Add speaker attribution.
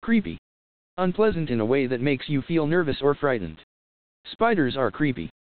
Speaker 1: Creepy. Unpleasant in a way that makes you feel nervous or frightened. Spiders are creepy.